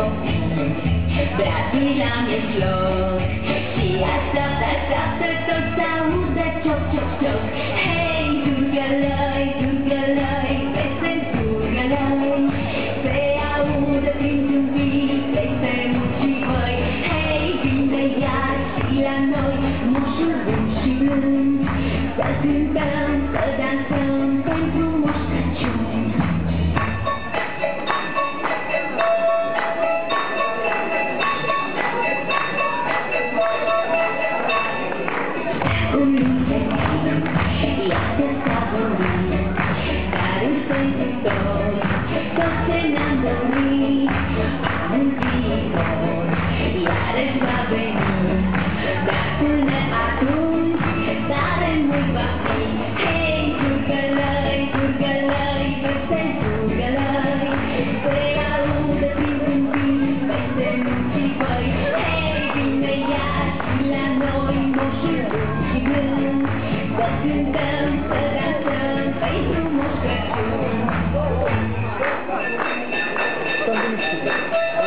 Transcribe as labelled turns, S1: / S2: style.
S1: copii, brațul la mijloc și așteaptă tot să audă cioc, cioc, cioc. Hei, durgălăi, durgălăi, vesel durgălăi, se audă prin câmpii, peste munți voi. Hei, vine iar și la noi, moșul bun și blând, să cântăm, să dansăm pentru Moș Crăciun. Un liber timp, iată s-a vorbit, dar în sfârșitor, tot ce ne-am dorit, anul viitor, iarăși va veni, dar până atunci, tare mult va fi. Hei, durgălăi, durgălăi, vesel durgălăi, se audă prin câmpii, peste munții voi. Hei, vine iar și la noi, moșul bun și blând, să cântăm, să dansăm pentru Moș Crăciun.